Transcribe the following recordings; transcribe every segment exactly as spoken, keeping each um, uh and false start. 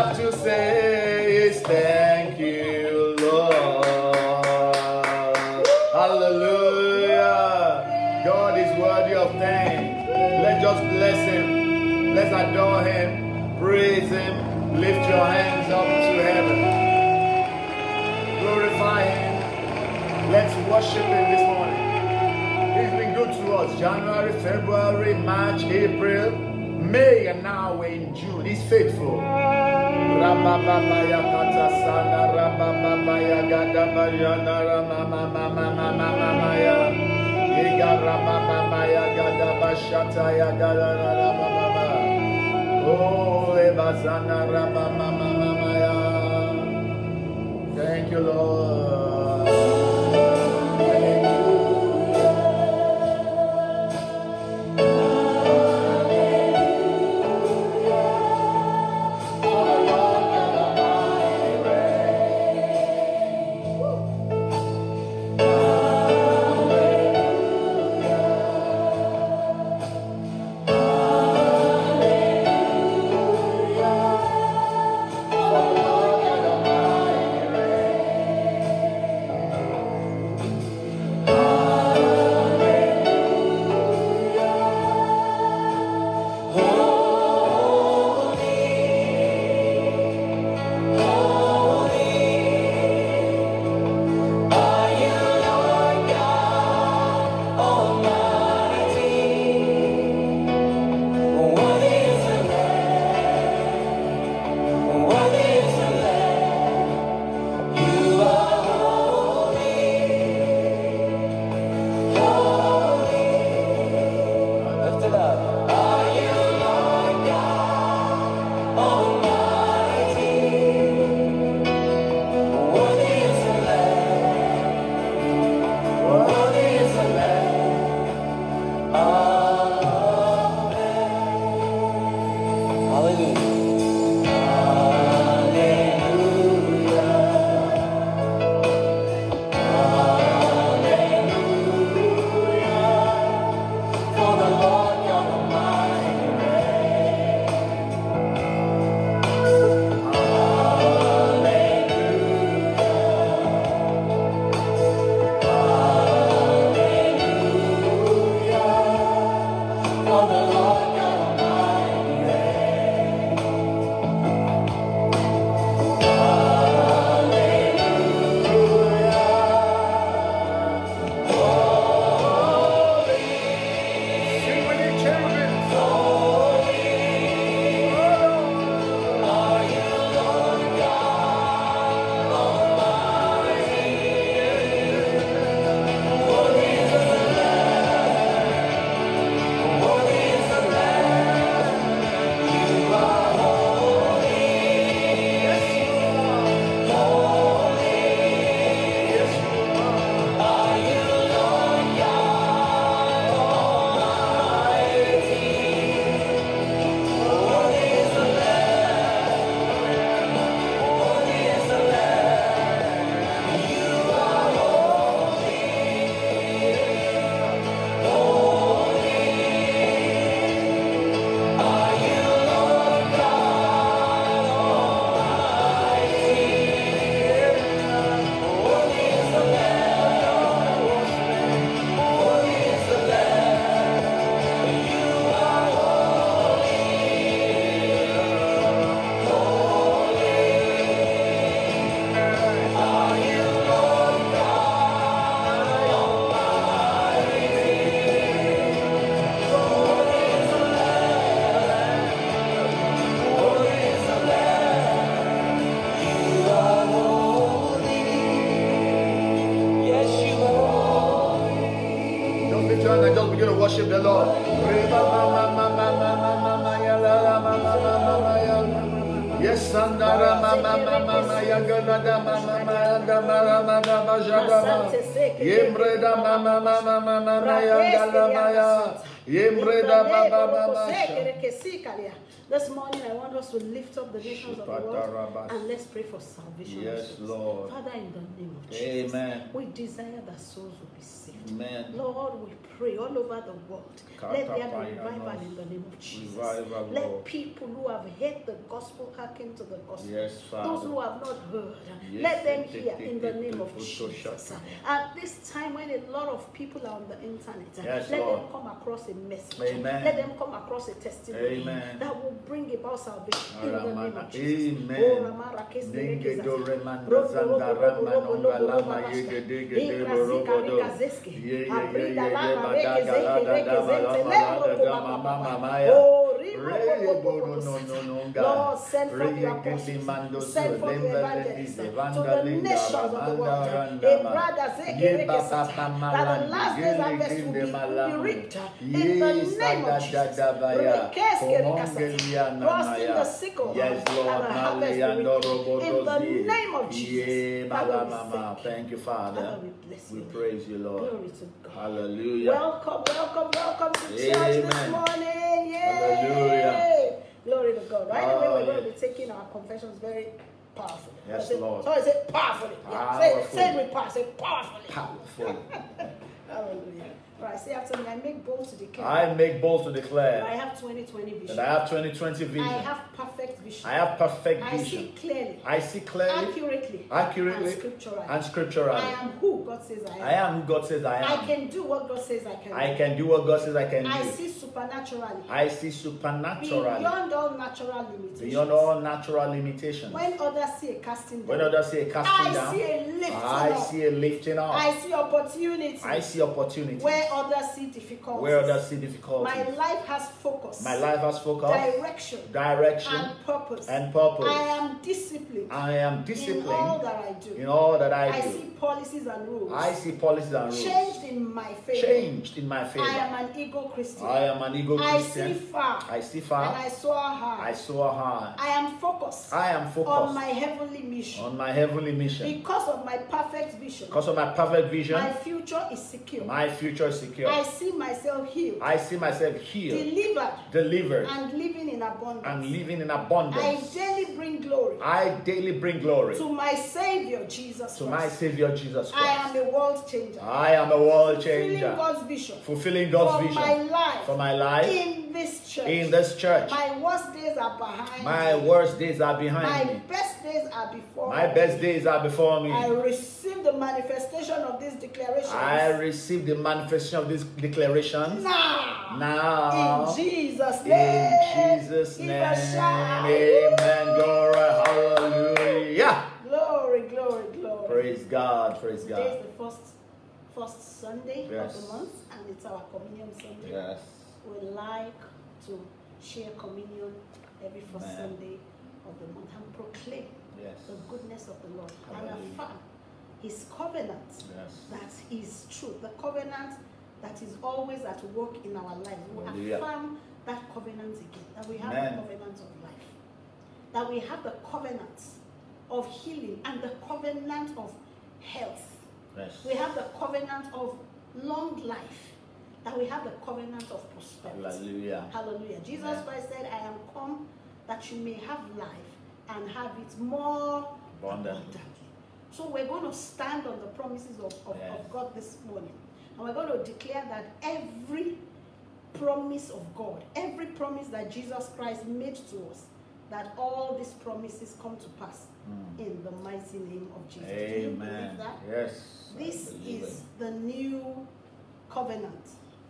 have to say is thank you, Lord. Hallelujah. God is worthy of thanks. Let's just bless him. Let's adore him. Praise him. Lift your hands up to heaven. Glorify him. Let's worship him this morning. He's been good to us. January, February, March, April, May, and now we're in June. He's faithful. Thank you, Lord. Worship the Lord. Yes, Sandara Mama Mama Yaganada Mama Mama Yembreda Mama Mama Mama Yangala Maya Yembreda Baba Mama This morning I want us to lift up the nations of the world and let's pray for salvation. Yes, Lord. Father, in the name of Jesus, Amen. we desire that souls will be saved. Amen. Lord, we pray all over the world. Let there be revival in the name of Jesus. Revival, Let Lord. people who have heard the gospel hearken to the gospel. Yes, Father. Those who have not heard, Yes, let them take, hear take, in the take, name take, of take, Jesus. take, At this time when a lot of people are on the internet, Yes, let Lord. them come across a message. Amen. Let them come across a testimony Amen. that will bring about salvation in the name Amen. of Jesus. Amen. Oh, Ramara Kesi Nenge Rekeza. do remanda Robo, zanda robo, robo, rama robo, nonga robo, lama robo, yege robo, dege robo. de Ikrazika robo do. Rikazeske. Ye ye ye Abrida ye ye lama madaga rekezeke, lada dama rekezente, lama lero lada kola gama baba. mama maya. Oh, ribo, Re bo, bo, bo, bono bo, no bo, no no ga. Lord, send forth Re your yege di apostles. mando su Send forth your lembe evangelists ledize to vanda the linga nations of the ramanda world. A randama. brother zeke Ye baba rekesata. That the malandi last days gele harvest will ginde be, will be malamu. reaped in the Ye name of sada Jesus. da baya. Rekeske Komonge rekasata. liya Thrusting the nanaya. sickle Yes, and Lord. the harvest be Maliando reaped. In the robodozi. name of Jesus. Ye Father, bala we mama. thank you. Thank you, Father, Father. we bless We you. praise you, Lord. Glory to God. Hallelujah. Welcome, welcome, welcome to church Amen. this morning. Yay! Hallelujah. Glory to God. Right away, Oh, we're going to yes. be taking our confessions very powerfully. Yes, Say, Lord. So I say powerfully. Yeah. Say, Powerful. say it with power. Say powerfully. Powerful. Hallelujah. All right, say after me. I make bold to declare. I make bold to that I declare have twenty twenty vision. that I have twenty twenty vision. I have perfect vision. I have perfect I vision. see clearly. I see clearly, Accurately. accurately, And scripturally. and scripturally. I am who God says I am. I am who God says I am. I can do what God says I can I do. can do what God says I can I do. see supernaturally. I see supernaturally, Beyond all natural limitations. beyond all natural limitations. When others see a casting down, When others see a casting I down, see a lifting I up. see a lifting up. I see opportunity. I see opportunity. Where others see difficulties. Where others see difficulties. My life has focus. My life has focus, Direction. direction, And purpose. and purpose. I am disciplined. I am In all disciplined that I do. in all that I I do. see policies and rules. I see policies and rules Changed in my favor. changed in my favor. I am an ego Christian. I am an ego I Christian. see far. I see And far. I soar high. I soar high. I am focused. I am On focused my heavenly mission. on my heavenly mission. Because of my perfect vision. Because of my perfect vision, My future is secure. my future is secure. I see myself healed. I see myself healed, Delivered. delivered, And living in abundance. and living in I abundance. daily bring glory. I daily bring glory To my Savior Jesus to Christ. my Savior Jesus I am Christ. a world changer. I am a world Fulfilling changer, God's vision. fulfilling God's For my vision life. for my life In this church. in this church. My worst days are behind My me. worst days are behind My me. best days are before My me. best days are before me. I receive the manifestation of these declarations. I receive the manifestation of these declarations now. now. In Jesus' In name. Jesus' Give name. a shout. Amen. Glory. Hallelujah. Glory, glory, glory. Praise God. Praise Today God. is the first first Sunday Yes. of the month, and it's our communion Sunday. Yes. We like to share communion every first Amen. Sunday of the month and proclaim Yes. the goodness of the Lord Hallelujah. and affirm His covenant Yes. that is true, the covenant that is always at work in our lives. We Hallelujah. affirm that covenant again, that we have Amen. the covenant of life, that we have the covenant of healing and the covenant of health. Yes. We have the covenant of long life, that we have the covenant of prosperity. Hallelujah. Hallelujah. Jesus Amen. Christ said, I am come that you may have life and have it more Abundantly. abundantly. So we're going to stand on the promises of, of, Yes. of God this morning. And we're going to declare that every promise of God, every promise that Jesus Christ made to us, that all these promises come to pass Mm. in the mighty name of Jesus. Do you believe Amen. that? Yes. I This believe is it. the new covenant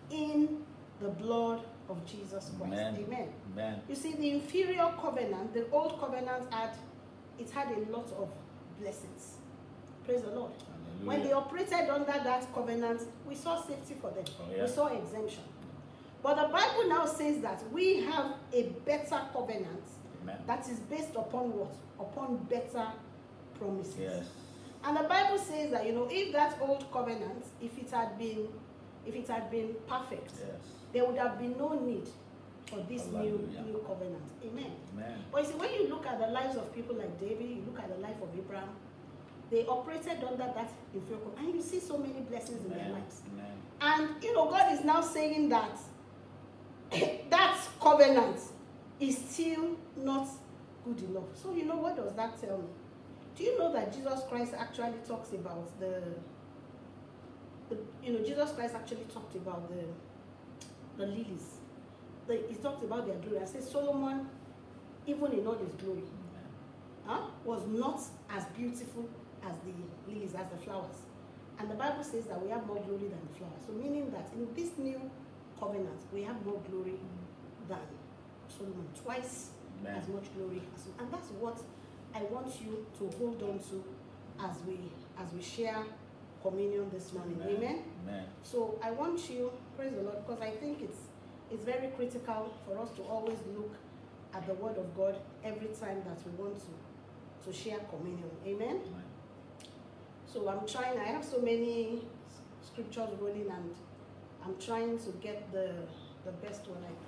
in the blood of Jesus Christ. Amen. Amen. Amen. You see, the inferior covenant, the old covenant had, it had a lot of blessings. Praise the Lord. Hallelujah. When they operated under that covenant, we saw safety for them. Oh, yeah. We saw exemption. But the Bible now says that we have a better covenant Amen. that is based upon what? Upon better promises. Yes. And the Bible says that, you know, if that old covenant, if it had been, if it had been perfect, Yes. there would have been no need for this new, Hallelujah. new covenant. Amen. Amen. But you see, when you look at the lives of people like David, you look at the life of Abraham, they operated under that inferior covenant, and you see so many blessings in their Amen. lives. Amen. And, you know, God is now saying that that covenant is still not good enough. So you know, what does that tell me? Do you know that Jesus Christ actually talks about the, the you know, Jesus Christ actually talked about the the lilies. The, he talked about their glory. I said Solomon, even in all his glory, huh, was not as beautiful as the lilies, as the flowers. And the Bible says that we have more glory than the flowers. So meaning that in this new covenant, we have more glory than Solomon. Twice Amen. As much glory as Solomon. And that's what I want you to hold on to as we as we share communion this morning. Amen. Amen. Amen. So I want you, praise the Lord, because I think it's it's very critical for us to always look at the Word of God every time that we want to to share communion. Amen. Amen. So I'm trying, I have so many scriptures rolling, and I'm trying to get the the best one, I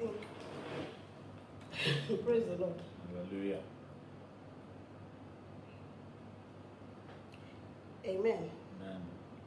think. Praise the Lord. Hallelujah. Amen. Amen.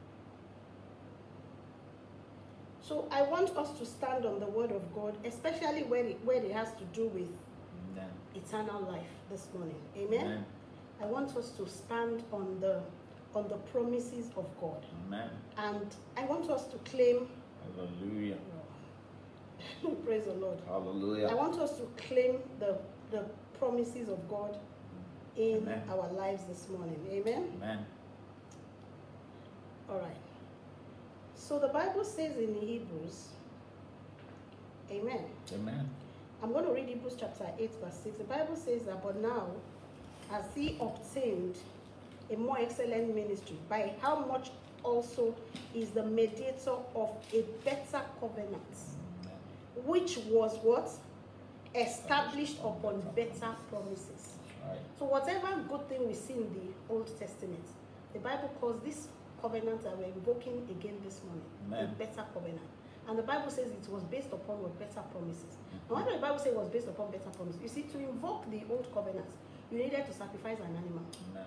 So I want us to stand on the Word of God, especially when it, when it has to do with Amen. Eternal life this morning. Amen? Amen. I want us to stand on the on the promises of God. Amen. And I want us to claim. Hallelujah. Oh, praise the Lord. Hallelujah. I want us to claim the the promises of God in Amen. Our lives this morning. Amen. Amen. All right. So the Bible says in Hebrews, Amen. Amen. I'm going to read Hebrews chapter eight, verse six. The Bible says that, but now, as he obtained a more excellent ministry, by how much also is the mediator of a better covenant, Amen. Which was what? Established upon better promises. Right. So whatever good thing we see in the Old Testament, the Bible calls this covenant that we're invoking again this morning, Amen. A better covenant. And the Bible says it was based upon what? Better promises. Mm-hmm. Now, why does the Bible say it was based upon better promises? You see, to invoke the old covenant, you needed to sacrifice an animal. Amen.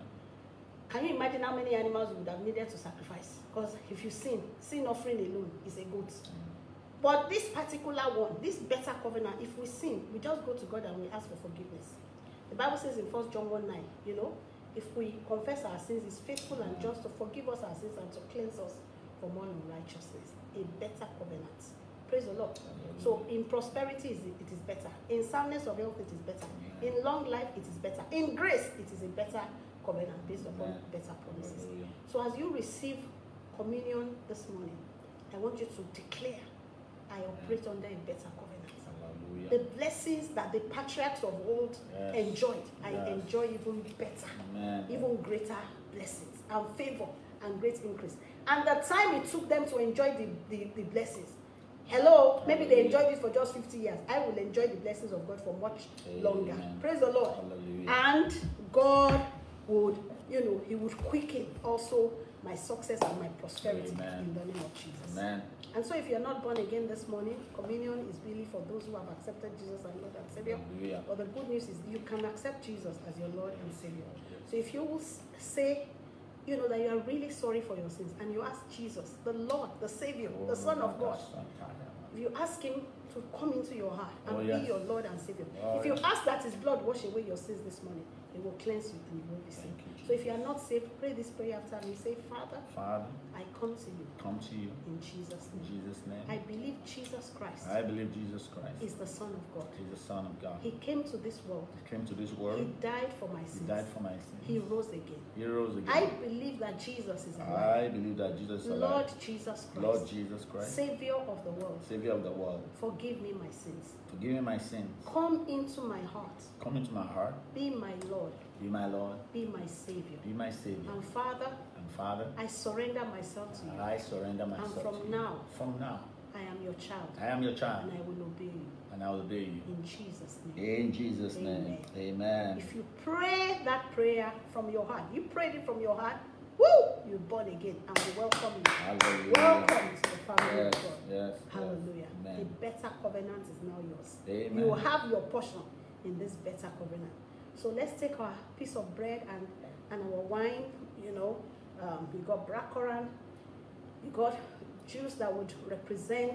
Can you imagine how many animals you would have needed to sacrifice? Because if you sin, sin offering alone is a goat. Mm-hmm. But this particular one, this better covenant, if we sin, we just go to God and we ask for forgiveness. The Bible says in First John one nine, you know, if we confess our sins, He's faithful and just to forgive us our sins and to cleanse us from all unrighteousness. A better covenant. Praise the Lord. Amen. So in prosperity, it is better. In soundness of health, it is better. Amen. In long life, it is better. In grace, it is a better covenant based upon Amen. Better promises. Amen. So as you receive communion this morning, I want you to declare, I operate Amen. Under a better covenant. The blessings that the patriarchs of old yes. enjoyed, I yes. enjoy even better, Amen. Even greater blessings and favor and great increase. And the time it took them to enjoy the, the, the blessings, hello, maybe Hallelujah. They enjoyed it for just fifty years. I will enjoy the blessings of God for much Amen. Longer. Praise the Lord. Hallelujah. And God would, you know, He would quicken also my success and my prosperity Amen. In the name of Jesus. Amen. And so if you're not born again this morning, communion is really for those who have accepted Jesus as Lord and Savior. Hallelujah. But the good news is you can accept Jesus as your Lord and Savior. Yes. So if you will say, you know, that you are really sorry for your sins, and you ask Jesus, the Lord, the Savior, oh, the Son of God, if you ask Him to come into your heart and oh, yes. be your Lord and Savior, oh, if you yes. ask that His blood wash away your sins this morning, He will cleanse you and you won't be saved. So if you are not saved, pray this prayer after me. Say, Father, Father, I come to you. Come to you. In Jesus' name. In Jesus' name. I believe Jesus Christ. I believe Jesus Christ is the Son of God. Is the Son of God. He came to this world. He came to this world. He died for my sins. He died for my sins. He rose again. He rose again. I believe that Jesus is alive. I believe that Jesus is alive. Lord Jesus Christ. Lord Jesus Christ. Savior of the world. Savior of the world. Forgive me my sins. Forgive me my sins. Come into my heart. Come into my heart. Be my Lord. Be my Lord. Be my Savior. Be my Savior. And Father. And Father. I surrender myself to you. I surrender myself and from to you. now. From now. I am your child. I am your child. And I will obey you. And I will obey you. In Jesus' name. In Jesus' Amen. name. Amen. If you pray that prayer from your heart, you prayed it from your heart, woo! You're born again. And we welcome you. Hallelujah. Welcome to the family yes, of God. Yes, Hallelujah. Yes. The better covenant is now yours. Amen. You will have your portion in this better covenant. So let's take our piece of bread and, and our wine, you know. Um, we got Bracoran. We got juice that would represent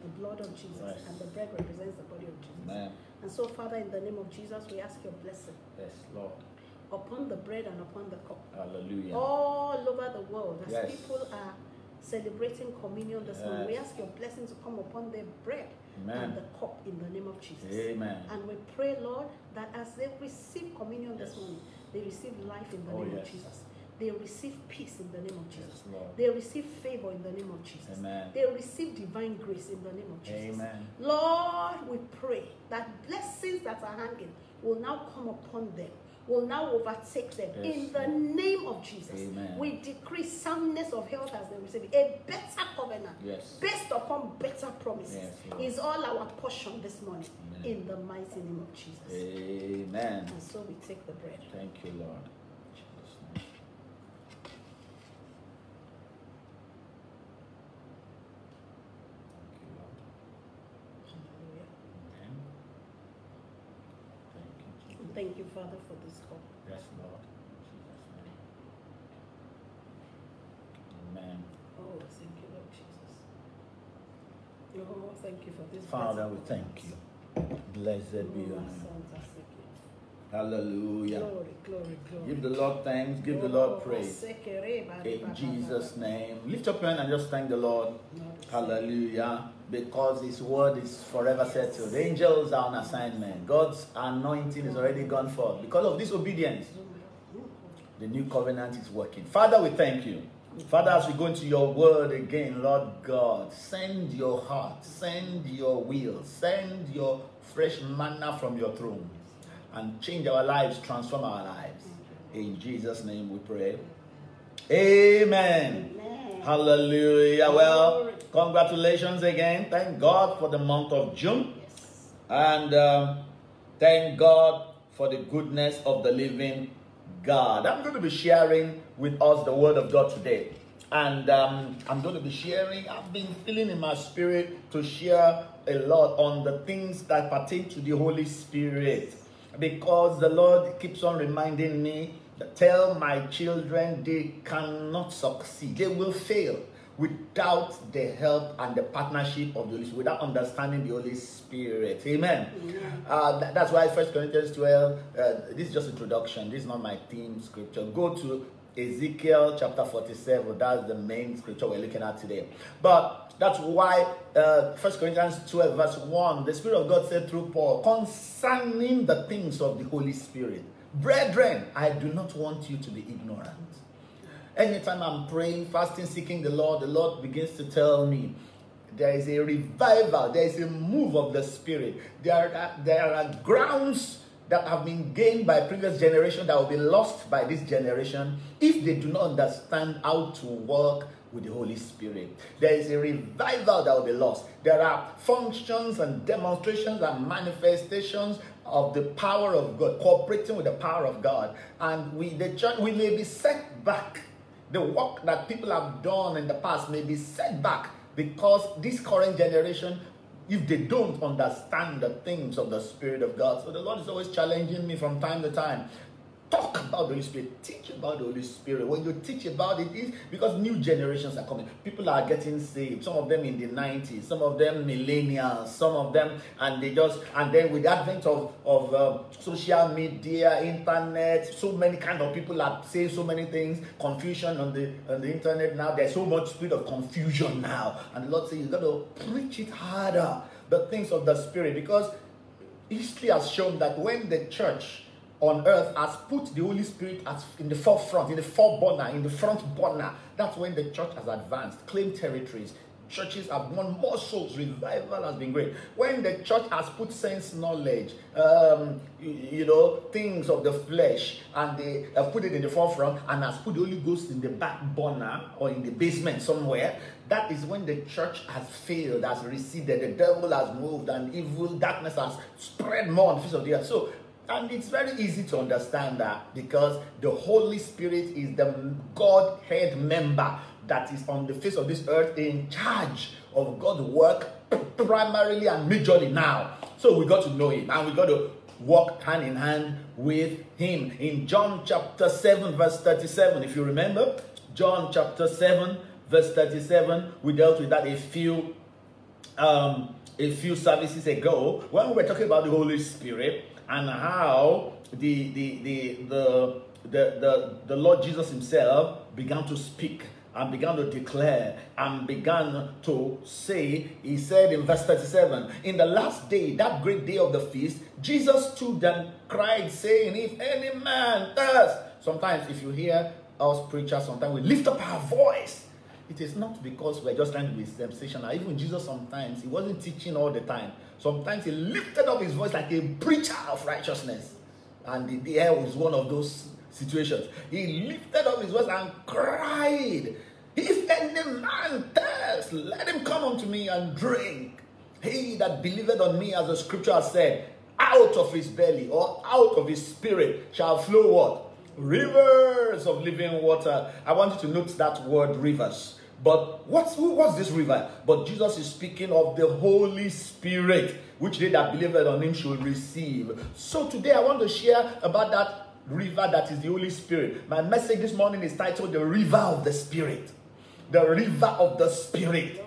the blood of Jesus, Yes. and the bread represents the body of Jesus. Amen. And so, Father, in the name of Jesus, we ask your blessing Yes, Lord. upon the bread and upon the cup. Hallelujah. All over the world, as Yes. people are celebrating communion this morning, we Yes. ask your blessing to come upon the bread Amen. and the cup in the name of Jesus. Amen. And we pray, Lord, that as they receive communion this Yes. morning, they receive life in the Oh, name yes. of Jesus. They receive peace in the name of Jesus. Yes, Lord. They receive favor in the name of Jesus. Amen. They receive divine grace in the name of Jesus. Amen. Lord, we pray that blessings that are hanging will now come upon them, will now overtake them. Yes, in the Lord. name of Jesus, Amen. we decree soundness of health as they receive it. A better covenant, Yes. based upon better promises, Yes, Lord. is all our portion this morning. Amen. In the mighty name of Jesus. Amen. And so we take the bread. Thank you, Lord. In Jesus' name. Thank you, Lord. Hallelujah. Amen. Thank you, Jesus. And thank you, Father, for this cup. Yes, Lord. In Jesus' name. Amen. Oh, thank you, Lord Jesus. Oh, thank you for this. Father, we blessing. thank you. Blessed be your Oh, name. Santa Seke. Hallelujah. Glory, glory, glory. Give the Lord thanks. Give the Lord praise. In Jesus' name. Lift up your hand and just thank the Lord. Hallelujah. Because his word is forever settled. The angels are on assignment. God's anointing is already gone forth. Because of disobedience, the new covenant is working. Father, we thank you. Father, as we go into your word again, Lord God, send your heart, send your will, send your fresh manna from your throne and change our lives, transform our lives. In Jesus' name we pray. Amen. Amen. Hallelujah. Well, congratulations again. Thank God for the month of June. Yes. And um, thank God for the goodness of the living God. I'm going to be sharing with us the word of God today. And um, I'm going to be sharing, I've been feeling in my spirit to share a lot on the things that pertain to the Holy Spirit. Because the Lord keeps on reminding me, that tell my children they cannot succeed. They will fail without the help and the partnership of the Holy Spirit, without understanding the Holy Spirit. Amen. Amen. Uh, that, that's why First Corinthians twelve, uh, this is just introduction. This is not my theme scripture. Go to Ezekiel chapter forty-seven. That's the main scripture we're looking at today. But that's why uh, First Corinthians twelve verse one, the Spirit of God said through Paul, concerning the things of the Holy Spirit. Brethren, I do not want you to be ignorant. Anytime I'm praying, fasting, seeking the Lord, the Lord begins to tell me there is a revival, there is a move of the Spirit. There are, there are grounds that have been gained by previous generation that will be lost by this generation if they do not understand how to work with the Holy Spirit. There is a revival that will be lost. There are functions and demonstrations and manifestations of the power of God, cooperating with the power of God. And we, the church, we may be set back. The work that people have done in the past may be set back because this current generation, if they don't understand the things of the Spirit of God. So the Lord is always challenging me from time to time. Talk about the Holy Spirit. Teach about the Holy Spirit. When you teach about it, is because new generations are coming. People are getting saved. Some of them in the nineties. Some of them millennials. Some of them, and they just, and then with the advent of, of uh, social media, internet, so many kind of people are saying so many things. Confusion on the, on the internet now. There's so much spirit of confusion now. And the Lord says, you've got to preach it harder. The things of the Spirit. Because history has shown that when the church on earth has put the Holy Spirit as in the forefront, in the foreburner, in the front burner, that's when the church has advanced, claimed territories. Churches have won more souls. Revival has been great. When the church has put sense knowledge, um, you, you know, things of the flesh, and they have put it in the forefront, and has put the Holy Ghost in the back burner or in the basement somewhere, that is when the church has failed, has receded, the devil has moved, and evil darkness has spread more on the face of the earth. So, and it's very easy to understand that because the Holy Spirit is the Godhead member that is on the face of this earth in charge of God's work primarily and majorly now. So we got to know him and we got to walk hand in hand with him. In John chapter seven verse thirty-seven, if you remember, John chapter seven verse thirty-seven, we dealt with that a few um, a few services ago when we were talking about the Holy Spirit and how the the the the the, the, the Lord Jesus himself began to speak and began to declare and began to say. He said in verse thirty-seven, in the last day, that great day of the feast, Jesus stood and cried, saying, if any man thirst. Sometimes if you hear us preachers, sometimes we lift up our voice. It is not because we're just trying to be sensational. Even Jesus sometimes, he wasn't teaching all the time. Sometimes he lifted up his voice like a preacher of righteousness. And the, the air was one of those situations. He lifted up his voice and cried, if any man thirst, let him come unto me and drink. He that believeth on me, as the scripture has said, out of his belly or out of his spirit shall flow what? Rivers of living water. I want you to note that word rivers. But what's, what's this river? But Jesus is speaking of the Holy Spirit, which they that believe on him should receive. So today I want to share about that river that is the Holy Spirit. My message this morning is titled The River of the Spirit. The River of the Spirit.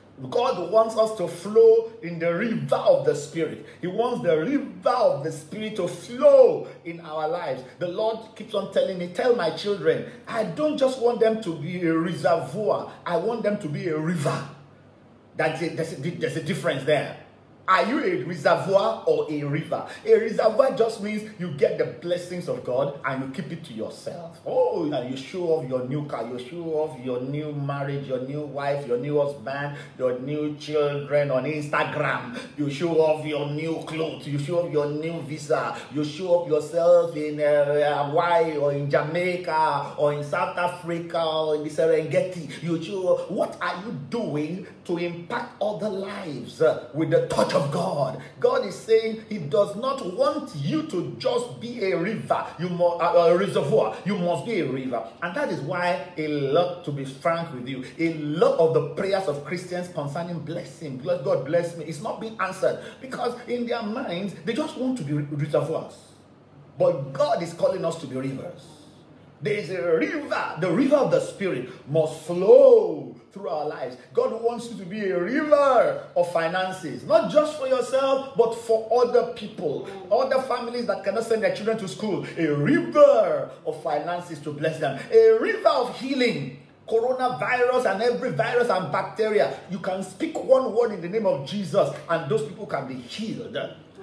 God wants us to flow in the river of the Spirit. He wants the river of the Spirit to flow in our lives. The Lord keeps on telling me, tell my children, I don't just want them to be a reservoir. I want them to be a river. That's it. There's a, there's a difference there. Are you a reservoir or a river? A reservoir just means you get the blessings of God and you keep it to yourself. Oh, and you show off your new car, you show off your new marriage, your new wife, your new husband, your new children on Instagram. You show off your new clothes, you show off your new visa, you show off yourself in uh, Hawaii or in Jamaica or in South Africa or in the Serengeti. You show off. What are you doing to impact other lives uh, with the touch of God? God is saying he does not want you to just be a river, you must uh, a reservoir. You must be a river, and that is why a lot, to be frank with you, a lot of the prayers of Christians concerning blessing, God bless me, is not being answered because in their minds they just want to be reservoirs. But God is calling us to be rivers. There is a river. The river of the Spirit must flow through our lives. God wants you to be a river of finances, not just for yourself, but for other people, other families that cannot send their children to school. A river of finances to bless them. A river of healing. Coronavirus and every virus and bacteria. You can speak one word in the name of Jesus and those people can be healed.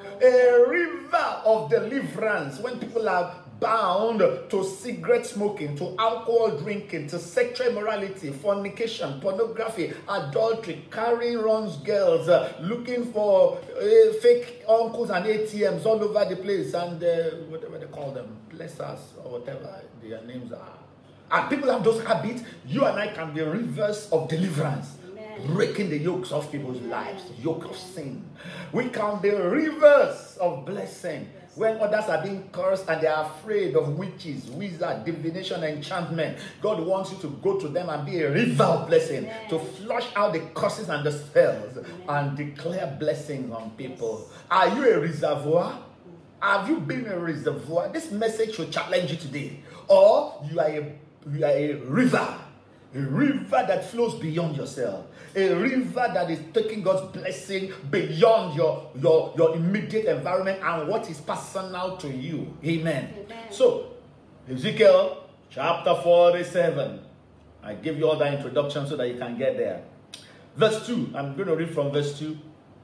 A river of deliverance when people are bound to cigarette smoking, to alcohol drinking, to sexual immorality, fornication, pornography, adultery, carrying wrong girls, uh, looking for uh, fake uncles and A T Ms all over the place, and uh, whatever they call them, blessers or whatever their names are. And people have those habits. You and I can be rivers of deliverance. Breaking the yokes of people's lives, the yoke of sin. We can be rivers of blessing. When others are being cursed and they are afraid of witches, wizards, divination, enchantment, God wants you to go to them and be a river of blessing, Amen. To flush out the curses and the spells, Amen. And declare blessings on people. Yes. Are you a reservoir? Have you been a reservoir? This message should challenge you today. Or you are a, you are a river. A river that flows beyond yourself. A river that is taking God's blessing beyond your, your, your immediate environment and what is personal to you. Amen. Amen. So, Ezekiel chapter forty-seven. I give you all that introduction so that you can get there. Verse two. I'm going to read from verse two.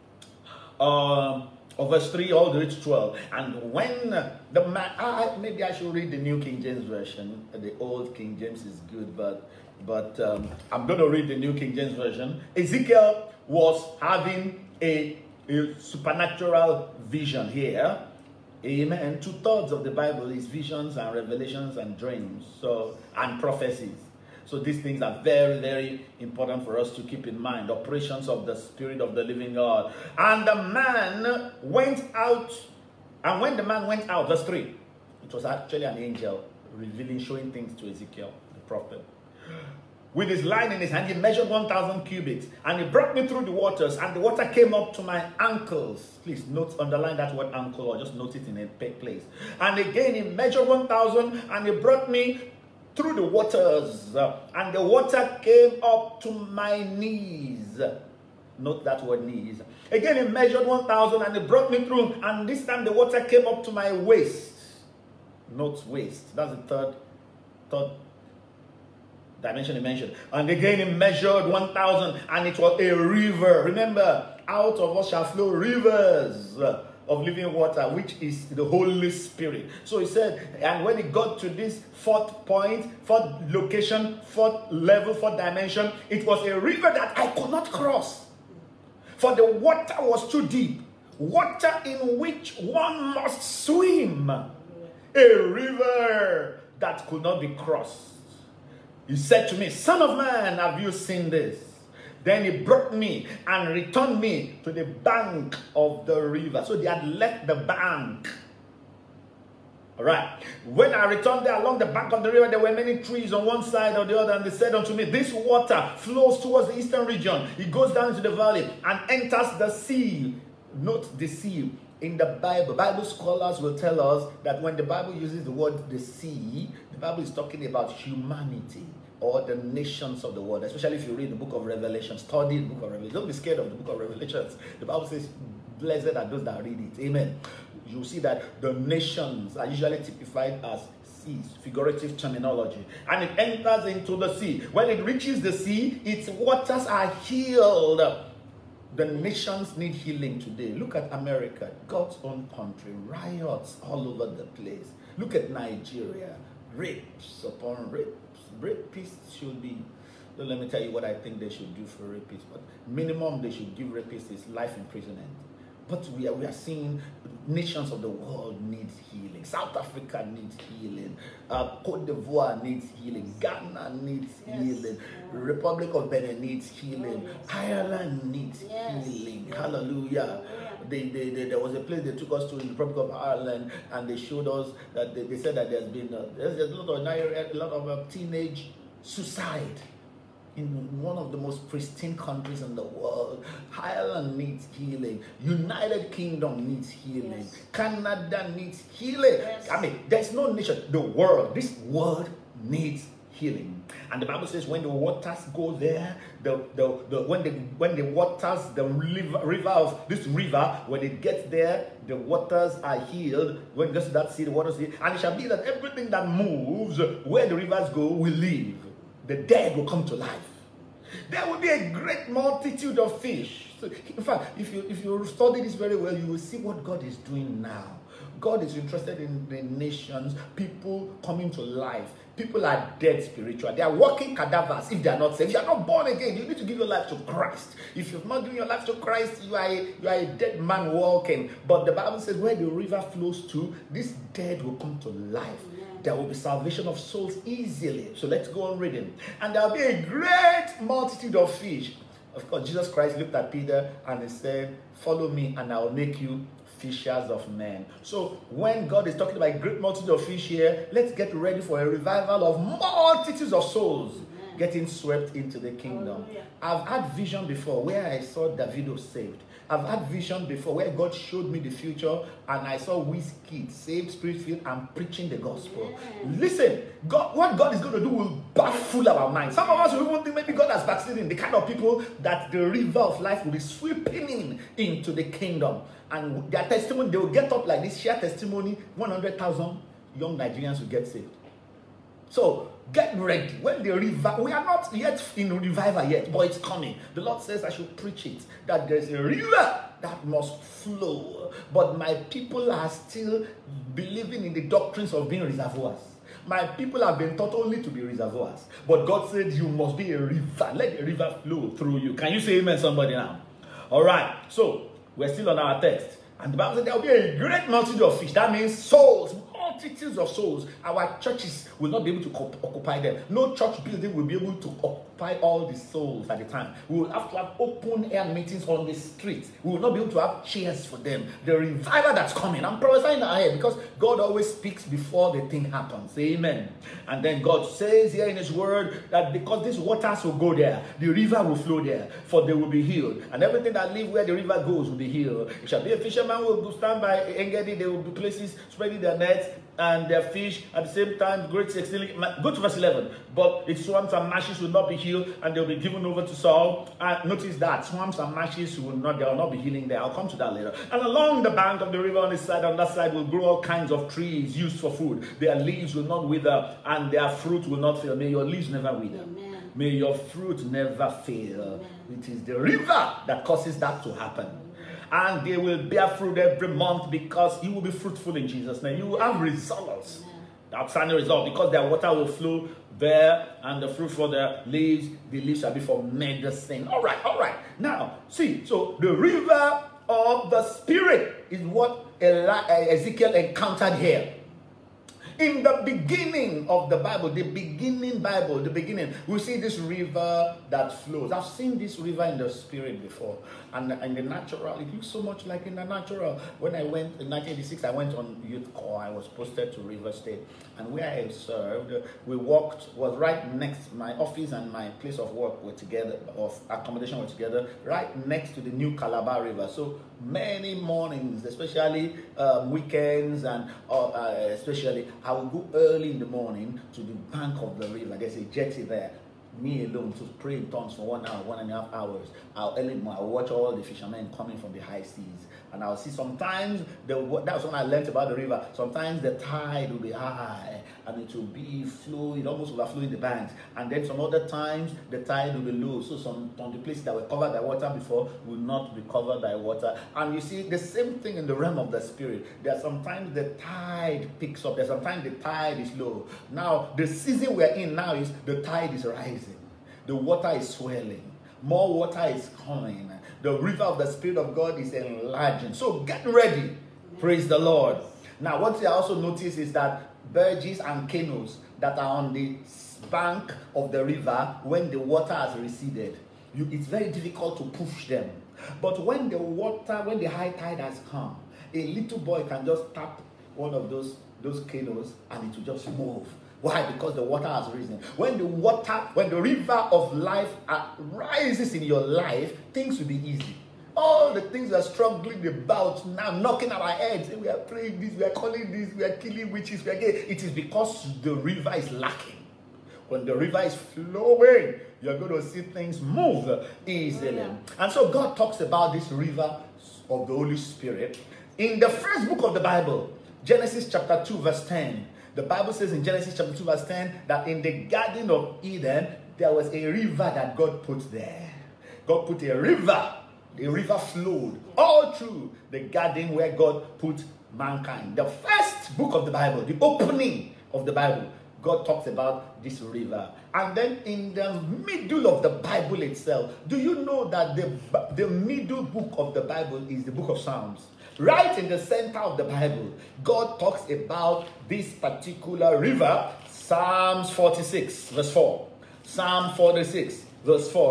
Um, or verse three all the way to twelve. And when the man... I, maybe I should read the New King James Version. The old King James is good, but... But um, I'm going to read the New King James Version. Ezekiel was having a, a supernatural vision here. Amen. Two-thirds of the Bible is visions and revelations and dreams, so and prophecies. So these things are very, very important for us to keep in mind. Operations of the Spirit of the living God. And the man went out, and when the man went out, verse three, it was actually an angel revealing, showing things to Ezekiel, the prophet. With his line in his hand, he measured one thousand cubits, and he brought me through the waters, and the water came up to my ankles. Please note, underline that word ankle, or just note it in a place. And again, he measured one thousand, and he brought me through the waters, and the water came up to my knees. Note that word knees. Again, he measured one thousand and he brought me through. And this time the water came up to my waist. Note waist. That's the third, third dimension he mentioned. And again, he measured one thousand and it was a river. Remember, out of us shall flow rivers of living water, which is the Holy Spirit. So he said, and when he got to this fourth point, fourth location, fourth level, fourth dimension, it was a river that I could not cross. For the water was too deep. Water in which one must swim. A river that could not be crossed. He said to me, Son of man, have you seen this? Then he brought me and returned me to the bank of the river. So they had left the bank. All right. When I returned there along the bank of the river, there were many trees on one side or the other. And they said unto me, this water flows towards the eastern region. It goes down into the valley and enters the sea. Note the sea. In the Bible, Bible scholars will tell us that when the Bible uses the word the sea, the Bible is talking about humanity or the nations of the world. Especially if you read the book of Revelation, study the book of Revelation. Don't be scared of the book of Revelations. The Bible says, blessed are those that read it. Amen. You see that the nations are usually typified as seas, figurative terminology. And it enters into the sea. When it reaches the sea, its waters are healed. The nations need healing today. Look at America, God's own country, riots all over the place. Look at Nigeria, rapes upon rapes. Rapists should be, don't let me tell you what I think they should do for rapists, but minimum they should give rapists is life imprisonment. But we are, we are seeing nations of the world need healing. South Africa needs healing. Uh, Cote d'Ivoire needs healing. Ghana needs yes. healing. Yeah. Republic of Benin needs healing. Oh, yes. Ireland needs yes. healing. Yeah. Hallelujah. Yeah. They, they, they, there was a place they took us to in the Republic of Ireland, and they showed us that they, they said that there's been uh, there's, there's a lot of a lot of uh, teenage suicide in one of the most pristine countries in the world. Ireland needs healing. United Kingdom needs healing. Yes. Canada needs healing. Yes. I mean, there's no nation. The world, this world needs healing. And the Bible says when the waters go there, the, the, the when the when the waters, the river, river of this river, when it gets there, the waters are healed. When it gets to that sea, the waters are healed. And it shall be that everything that moves where the rivers go will live. The dead will come to life. There will be a great multitude of fish. So, in fact, if you if you study this very well, you will see what God is doing now. God is interested in the nations, people coming to life. People are dead spiritually. They are walking cadavers if they are not saved. If you are not born again, you need to give your life to Christ. If you've not given your life to Christ, you are a, you are a dead man walking. But the Bible says where the river flows to, this dead will come to life. There will be salvation of souls easily. So let's go on reading. And there will be a great multitude of fish. Of course, Jesus Christ looked at Peter and he said, follow me and I will make you fishers of men. So when God is talking about a great multitude of fish here, let's get ready for a revival of multitudes of souls getting swept into the kingdom. I've had vision before where I saw Davido saved. I've had vision before where God showed me the future and I saw Wizkid saved, spirit-filled, and preaching the gospel. Yeah. Listen, God, what God is going to do will baffle our minds. Some of us will even think maybe God has backslidden, the kind of people that the river of life will be sweeping in into the kingdom. And their testimony, they will get up like this, share testimony, one hundred thousand young Nigerians will get saved. So, get ready. When the river, we are not yet in revival yet, but it's coming. The Lord says I should preach it, that there's a river that must flow. But my people are still believing in the doctrines of being reservoirs. My people have been taught only to be reservoirs. But God said you must be a river. Let the river flow through you. Can you say amen, somebody now? All right. So, we're still on our text. And the Bible said there will be a great multitude of fish. That means souls, multitudes of souls. Our churches will not be able to occupy them. No church building will be able to occupy all the souls at the time. We will have to have open air meetings on the streets. We will not be able to have chairs for them. The revival that's coming, I'm prophesying ahead because God always speaks before the thing happens. Amen. And then God says here in his word that because these waters will go there, the river will flow there, for they will be healed. And everything that live where the river goes will be healed. It shall be a fisherman who will stand by Engedi. There will be places spreading their nets. and their fish at the same time. Great sixteen. Go to verse eleven. But its swamps and marshes will not be healed, and they will be given over to Saul. And notice that swamps and marshes will not, they will not be healing there. I'll come to that later. And along the bank of the river on this side, on that side, will grow all kinds of trees used for food. Their leaves will not wither, and their fruit will not fail. May your leaves never wither. Amen. May your fruit never fail. Amen. It is the river that causes that to happen. And they will bear fruit every month, because you will be fruitful in Jesus' name. You will have results. Outstanding results, because their water will flow there, and the fruit for the leaves, the leaves shall be for medicine. All right, all right. Now, see, so the river of the Spirit is what Ezekiel encountered here. In the beginning of the Bible, the beginning Bible, the beginning, we see this river that flows. I've seen this river in the spirit before. And in the natural, it looks so much like in the natural. When I went in nineteen eighty-six, I went on youth corps. I was posted to River State. And where I served, we walked, was right next, my office and my place of work were together, of accommodation were together, right next to the new Calabar River. So many mornings, especially um, weekends, and uh, uh, especially, I will go early in the morning to the bank of the river. There's a jetty there. Me alone to pray in tongues for one hour, one and a half hours. I'll early morning, I'll watch all the fishermen coming from the high seas, and I'll see sometimes the that's when I learned about the river. Sometimes the tide will be high and it will be flowing, almost overflowing the banks, and then some other times the tide will be low. So some on the places that were covered by water before will not be covered by water. And you see the same thing in the realm of the spirit. There are sometimes the tide picks up. There's sometimes the tide is low. Now the season we're in now is the tide is rising. The water is swelling. More water is coming. The river of the Spirit of God is enlarging. So get ready. Praise the Lord. Now, what I also notice is that barges and canoes that are on the bank of the river, when the water has receded, you, it's very difficult to push them. But when the water, when the high tide has come, a little boy can just tap one of those, those canoes and it will just move. Why? Because the water has risen. When the water, when the river of life rises in your life, things will be easy. All the things we are struggling about now, knocking our heads, we are praying this, we are calling this, we are killing witches, we are gay. It is because the river is lacking. When the river is flowing, you're going to see things move easily. Yeah. And so God talks about this river of the Holy Spirit in the first book of the Bible, Genesis chapter two, verse ten. The Bible says in Genesis chapter two, verse ten, that in the Garden of Eden, there was a river that God put there. God put a river. The river flowed all through the garden where God put mankind. The first book of the Bible, the opening of the Bible, God talks about this river. And then in the middle of the Bible itself, do you know that the, the middle book of the Bible is the book of Psalms? Right in the center of the Bible, God talks about this particular river. Psalms forty-six, verse four. Psalm forty-six, verse four.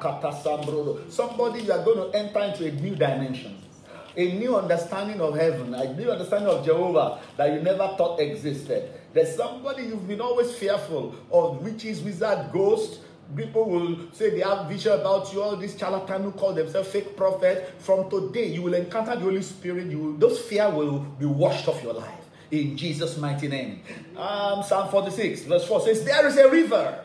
Somebody, you are going to enter into a new dimension. A new understanding of heaven. A new understanding of Jehovah that you never thought existed. There's somebody you've been always fearful of, witches, wizards, ghosts. People will say they have vision about you. All these charlatans who call themselves fake prophets. From today, you will encounter the Holy Spirit. You will, those fear will be washed off your life. In Jesus' mighty name. Um, Psalm forty-six, verse four says, there is a river.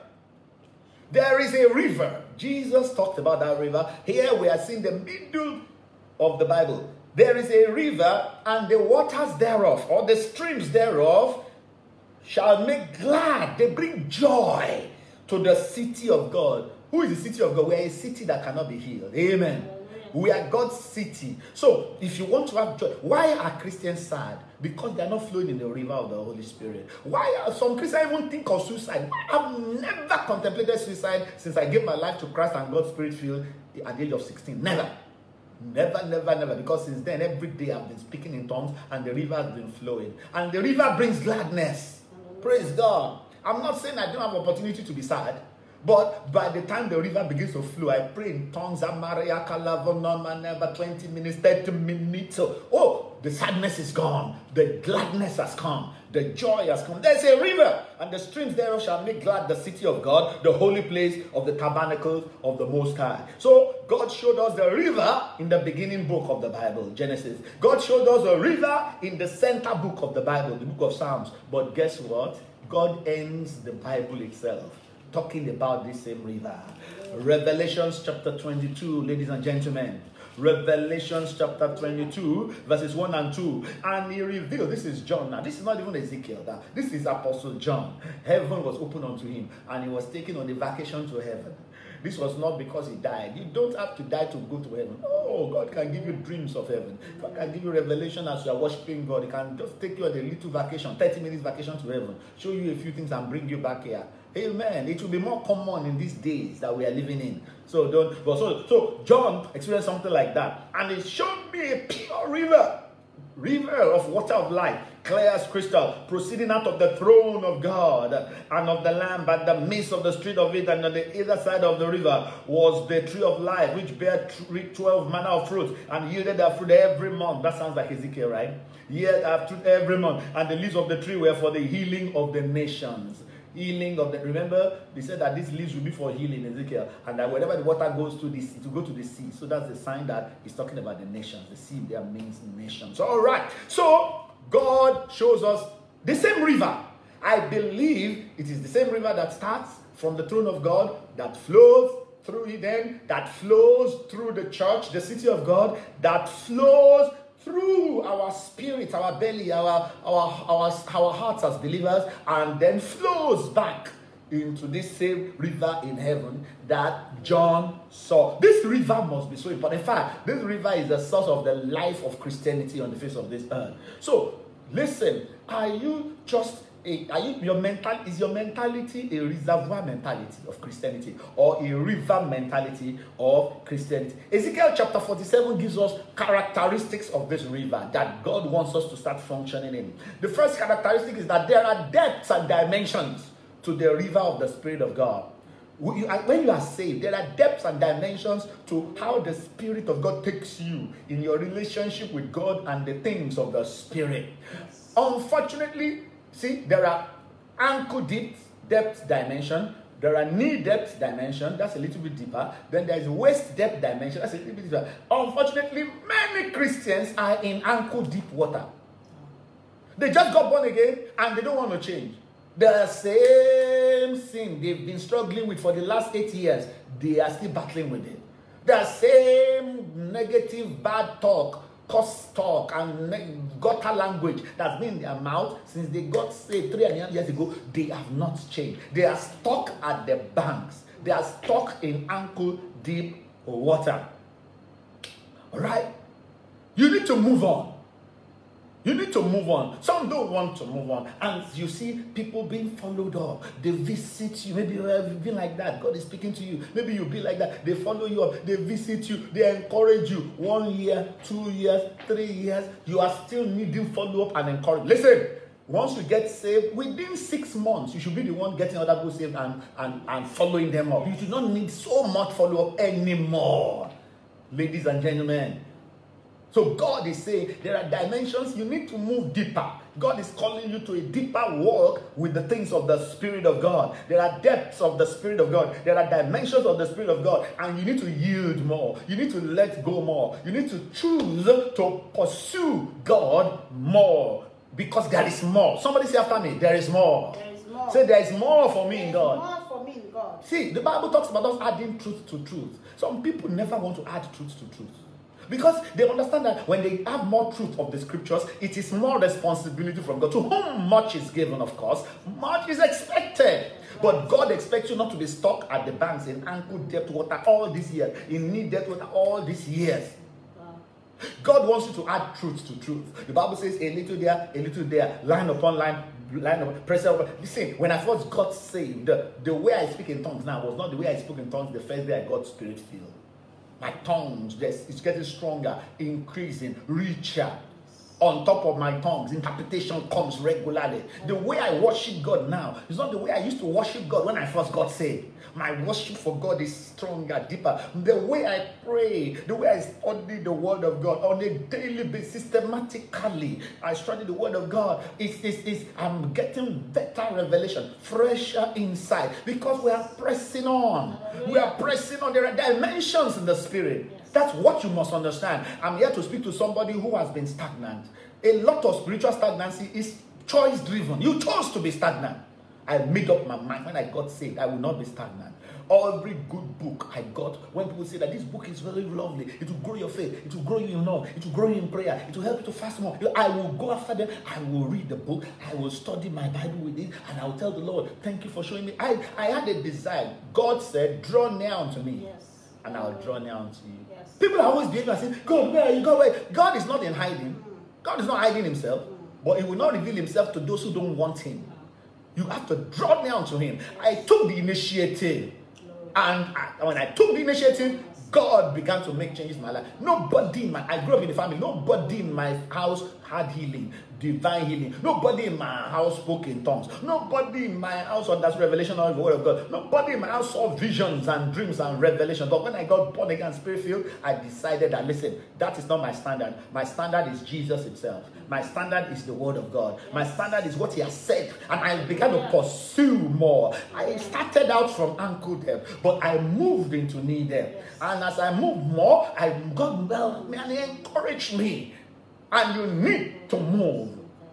There is a river. Jesus talked about that river. Here we are seeing the middle of the Bible. There is a river, and the waters thereof, or the streams thereof, shall make glad. They bring joy to the city of God. Who is the city of God? We are a city that cannot be healed. Amen. Amen. We are God's city. So, if you want to have joy, why are Christians sad? Because they are not flowing in the river of the Holy Spirit. Why are some Christians even think of suicide? I've never contemplated suicide since I gave my life to Christ and God's Spirit filled at the age of sixteen. Never. Never, never, never. Because since then, every day I've been speaking in tongues and the river has been flowing. And the river brings gladness. Praise God. I'm not saying I don't have opportunity to be sad, but by the time the river begins to flow, I pray in tongues, twenty minutes, thirty minutes. Oh, the sadness is gone, the gladness has come, the joy has come. There's a river, and the streams thereof shall make glad the city of God, the holy place of the tabernacles of the Most High. So God showed us the river in the beginning book of the Bible, Genesis. God showed us a river in the center book of the Bible, the book of Psalms. But guess what? God ends the Bible itself talking about this same river. Revelations chapter twenty-two, ladies and gentlemen. Revelations chapter twenty-two, verses one and two. And he revealed, this is John now. This is not even Ezekiel. Now. This is Apostle John. Heaven was opened unto him, and he was taken on a vacation to heaven. This was not because he died. You don't have to die to go to heaven. Oh, God can give you dreams of heaven. God can give you revelation as you are worshiping God. He can just take you on a little vacation, thirty minutes vacation to heaven, show you a few things and bring you back here. Amen. It will be more common in these days that we are living in. So don't. But so so John experienced something like that, and he showed me a pure river, river of water of life, clear as crystal, proceeding out of the throne of God and of the Lamb. At the midst of the street of it, and on the either side of the river was the tree of life, which bare twelve manner of fruit, and yielded their fruit every month. That sounds like Ezekiel, right? Yet after every month, and the leaves of the tree were for the healing of the nations. Healing of the, remember they said that these leaves will be for healing, Ezekiel, and that whenever the water goes to the sea, to go to the sea. So that's the sign that he's talking about the nations. The sea there means nations. All right. So God shows us the same river. I believe it is the same river that starts from the throne of God, that flows through Eden, that flows through the church, the city of God, that flows through our spirit, our belly, our, our, our, our hearts as believers, and then flows back into this same river in heaven that John saw. This river must be so important. In fact, this river is the source of the life of Christianity on the face of this earth. So, listen, are you just a, are you, your mental, is your mentality a reservoir mentality of Christianity, or a river mentality of Christianity? Ezekiel chapter forty-seven gives us characteristics of this river that God wants us to start functioning in. The first characteristic is that there are depths and dimensions to the river of the Spirit of God. When you are saved, there are depths and dimensions to how the Spirit of God takes you in your relationship with God and the things of the Spirit. Yes. Unfortunately, see, there are ankle deep depth dimension. There are knee depth dimension. That's a little bit deeper. Then there is waist depth dimension. That's a little bit deeper. Unfortunately, many Christians are in ankle deep water. They just got born again and they don't want to change. The same thing they've been struggling with for the last eight years, they are still battling with it. The same negative, bad talk, curse talk, and gutter language that's been in their mouth since they got saved three and a half years ago, they have not changed. They are stuck at the banks. They are stuck in ankle deep water. All right? You need to move on. You need to move on. Some don't want to move on. And you see people being followed up. They visit you. Maybe you have been like that. God is speaking to you. Maybe you'll be like that. They follow you up. They visit you. They encourage you. One year, two years, three years. You are still needing follow-up and encouragement. Listen, once you get saved, within six months, you should be the one getting other people saved and, and, and following them up. You do not need so much follow-up anymore. Ladies and gentlemen. So God is saying there are dimensions you need to move deeper. God is calling you to a deeper walk with the things of the Spirit of God. There are depths of the Spirit of God. There are dimensions of the Spirit of God. And you need to yield more. You need to let go more. You need to choose to pursue God more. Because there is more. Somebody say after me, there is more. There is more. Say there is more for me there in God. More for me in God. See, the Bible talks about us adding truth to truth. Some people never want to add truth to truth. Because they understand that when they have more truth of the scriptures, it is more responsibility from God. To whom much is given, of course, much is expected. But God expects you not to be stuck at the banks in ankle depth water all these years, in knee depth water all these years. God wants you to add truth to truth. The Bible says a little there, a little there, line upon line, line upon press upon. Listen, when I first got saved, the way I speak in tongues now was not the way I spoke in tongues the first day I got spirit filled. My tongues, it's getting stronger, increasing, richer. on top of my tongues. Interpretation comes regularly. The way I worship God now is not the way I used to worship God when I first got saved. My worship for God is stronger, deeper. The way I pray, the way I study the Word of God on a daily basis, systematically, I study the Word of God. It's, it's, it's, I'm getting better revelation, fresher insight, because we are pressing on. We are pressing on. There are dimensions in the Spirit. Yes. That's what you must understand. I'm here to speak to somebody who has been stagnant. A lot of spiritual stagnancy is choice-driven. You chose to be stagnant. I made up my mind when I got saved, I will not be stagnant. Every good book I got, when people say that this book is very lovely, it will grow your faith, it will grow you in love, it will grow you in prayer, it will help you to fast more. I will go after them, I will read the book, I will study my Bible with it, and I will tell the Lord, thank you for showing me. I, I had a desire. God said, draw near unto me, yes, and I will draw near unto you. Yes. People are always behaving and saying, God, where are you? God, where? God is not in hiding. Mm. God is not hiding himself, mm. but he will not reveal himself to those who don't want him. You have to draw near unto him. I took the initiative. And I, when I took the initiative, God began to make changes in my life. Nobody in my, I grew up in the family, nobody in my house had healing, divine healing. Nobody in my house spoke in tongues. Nobody in my house understood revelation of the word of God. Nobody in my house saw visions and dreams and revelation. But when I got born again, spirit-filled, I decided that, listen, that is not my standard. My standard is Jesus himself. My standard is the word of God. My standard is what he has said. And I began to pursue more. I started out from ankle depth, but I moved into knee depth. And as I moved more, I God well, man, he encouraged me. And you need to move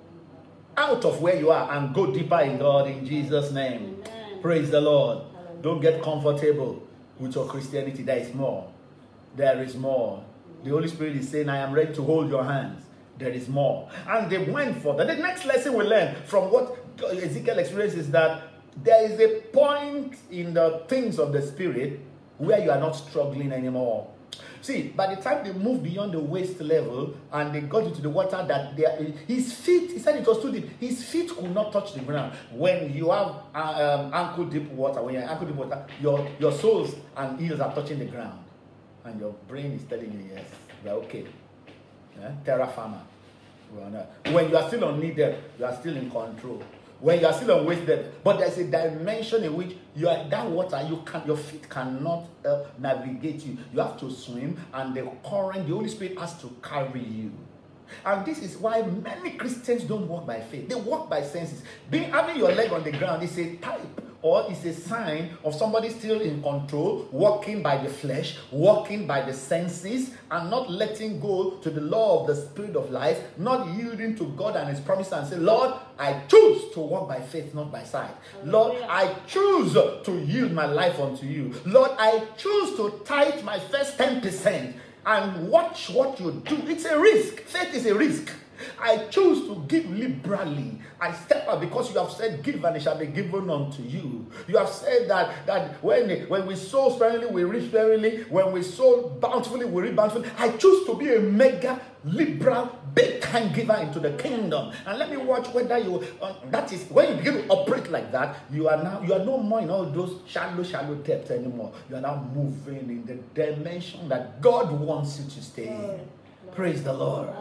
out of where you are and go deeper in God in Jesus' name. Amen. Praise the Lord. Don't get comfortable with your Christianity. There is more. There is more. The Holy Spirit is saying, I am ready to hold your hands. There is more. And they went for that. The next lesson we learn from what Ezekiel experienced is that there is a point in the things of the Spirit where you are not struggling anymore. See, by the time they moved beyond the waist level and they got into the water, that they, his feet, he said it was too deep, his feet could not touch the ground. When you have uh, um, ankle deep water, when you're in ankle deep water, your, your soles and heels are touching the ground. And your brain is telling you, yes, we're okay. Yeah? Terra firma. When you are still on knee depth, you are still in control. When you are still on waist depth, but there's a dimension in which you are that water, you can your feet cannot uh, navigate you. You have to swim, and the current, the Holy Spirit has to carry you. And this is why many Christians don't walk by faith; they walk by senses. Being having your leg on the ground is a type, or it's a sign of somebody still in control, walking by the flesh, walking by the senses, and not letting go to the law of the Spirit of life, not yielding to God and his promise and say, Lord, I choose to walk by faith, not by sight. Lord, I choose to yield my life unto you. Lord, I choose to tithe my first ten percent and watch what you do. It's a risk. Faith is a risk. I choose to give liberally. I step out because you have said, give and it shall be given unto you. You have said that, that when, when we sow sparingly, we reap sparingly. When we sow bountifully, we reap bountifully. I choose to be a mega, liberal, big time giver into the kingdom. And let me watch whether you, uh, that is, when you begin to operate like that, you are now, you are no more in all those shallow, shallow depths anymore. You are now moving in the dimension that God wants you to stay in. Praise the Lord.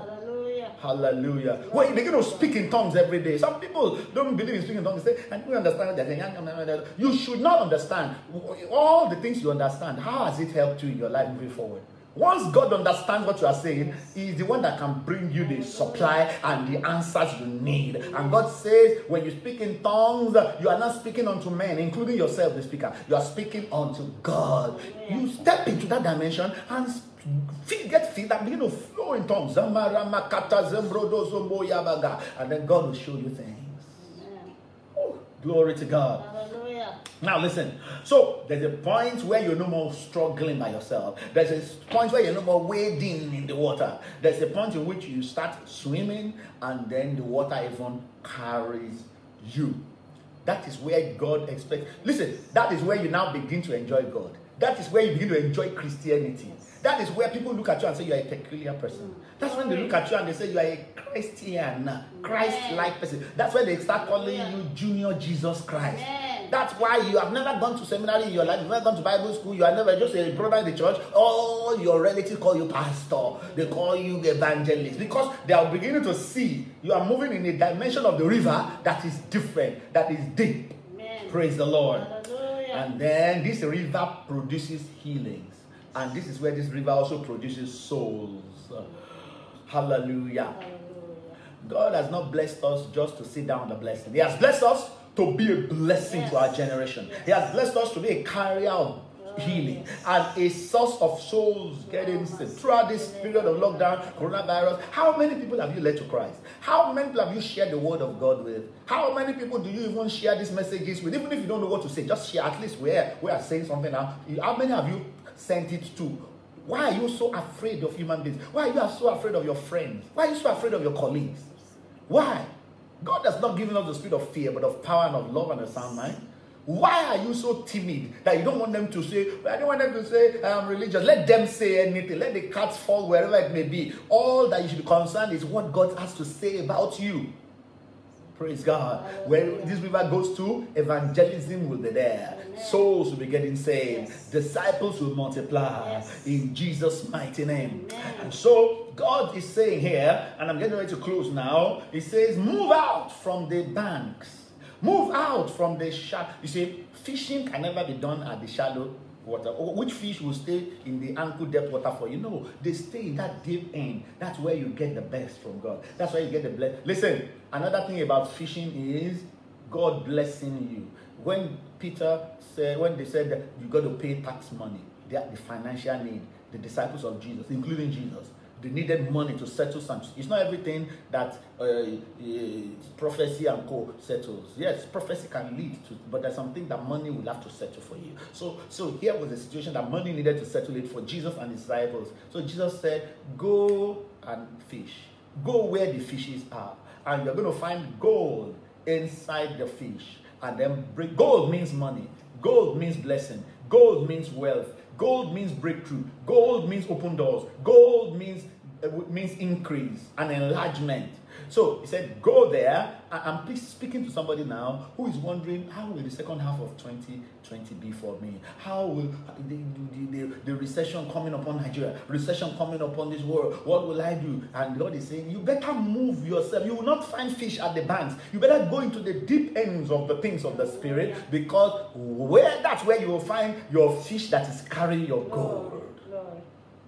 Hallelujah. When you begin to speak in tongues every day, some people don't believe in speaking in tongues. They say, and we understand that. You should not understand all the things you understand. How has it helped you in your life moving forward? Once God understands what you are saying, he is the one that can bring you the supply and the answers you need. And God says, when you speak in tongues, you are not speaking unto men, including yourself, the speaker. You are speaking unto God. You step into that dimension and Feel, get filled and begin to flow in tongues. And then God will show you things. Oh, glory to God. Hallelujah. Now listen. So there's a point where you're no more struggling by yourself. There's a point where you're no more wading in the water. There's a point in which you start swimming and then the water even carries you. That is where God expects. Listen, that is where you now begin to enjoy God. That is where you begin to enjoy Christianity. That is where people look at you and say you are a peculiar person. That's when they look at you and they say you are a Christian, Christ-like person. That's when they start calling you Junior Jesus Christ. That's why you have never gone to seminary in your life, you've never gone to Bible school, you are never just a brother in the church. All your relatives call you pastor, they call you evangelist, because they are beginning to see you are moving in a dimension of the river that is different, that is deep. Amen. Praise the Lord. Hallelujah. And then this river produces healings. And this is where this river also produces souls. Hallelujah. Hallelujah. God has not blessed us just to sit down on the blessing. He has blessed us to be a blessing yes. to our generation. Yes. He has blessed us to be a carrier of oh, healing yes. and a source of souls getting saved. Throughout this period of lockdown, coronavirus, how many people have you led to Christ? How many people have you shared the word of God with? How many people do you even share these messages with? Even if you don't know what to say, just share. At least we're, we are saying something now. How many have you sent it to? Why are you so afraid of human beings? Why are you so afraid of your friends? Why are you so afraid of your colleagues? Why? God has not given us the spirit of fear, but of power and of love and a sound mind. Why are you so timid that you don't want them to say, I don't want them to say, I'm religious. Let them say anything. Let the cats fall wherever it may be. All that you should be concerned is what God has to say about you. Praise God. Where this river goes to, evangelism will be there. Amen. Souls will be getting saved. Yes. Disciples will multiply. Yes. In Jesus' mighty name. Amen. And so God is saying here, and I'm getting ready to close now. He says, move out from the banks. Move out from the shallow. You see, fishing can never be done at the shallow water. Which fish will stay in the ankle depth water for you? No, they stay in that deep end. That's where you get the best from God. That's where you get the bless. Listen, another thing about fishing is God blessing you. When Peter said, when they said that you got to pay tax money, the, the financial need, the disciples of Jesus, including Jesus, they needed money to settle something. It's not everything that uh, uh, prophecy and co settles. Yes, prophecy can lead to, but there's something that money will have to settle for you. So, so here was a situation that money needed to settle it for Jesus and his disciples. So Jesus said, go and fish. Go where the fishes are. And you're going to find gold inside the fish. And then bring, gold means money. Gold means blessing. Gold means wealth. Gold means breakthrough. Gold means open doors. Gold means uh, means increase and enlargement. So he said, go there. I'm please speaking to somebody now who is wondering, how will the second half of twenty twenty be for me? How will the, the, the, the recession coming upon Nigeria, recession coming upon this world, what will I do? And God is saying, you better move yourself. You will not find fish at the banks. You better go into the deep ends of the things of the spirit, because where that's where you will find your fish that is carrying your gold. Lord,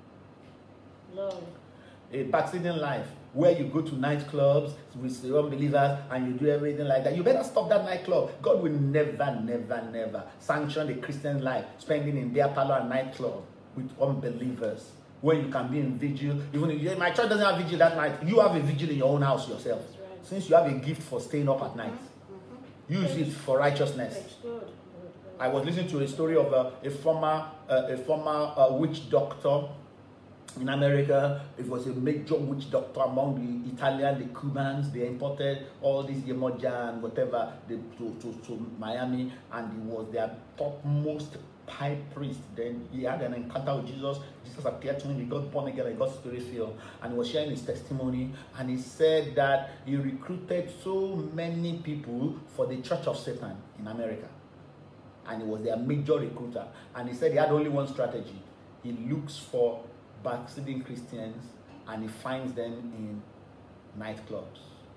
Lord, Lord. A backsliding life where you go to nightclubs with the unbelievers and you do everything like that, you better stop that nightclub. God will never, never, never sanction a Christian life spending in beer parlor and nightclub with unbelievers, where you can be in vigil. Even if my church doesn't have vigil that night, you have a vigil in your own house yourself. Right. Since you have a gift for staying up at night, mm-hmm. use it for righteousness. Good. Good. I was listening to a story of a, a former, uh, a former uh, witch doctor in America. It was a major witch doctor among the Italian, the Cubans. They imported all these Yemoja and whatever they, to, to, to Miami, and he was their topmost high priest. Then he had an encounter with Jesus. Jesus appeared to him. He got born again. He got spirit filled, and he was sharing his testimony. And he said that he recruited so many people for the Church of Satan in America, and he was their major recruiter. And he said he had only one strategy. He looks for backsliding Christians and he finds them in nightclubs.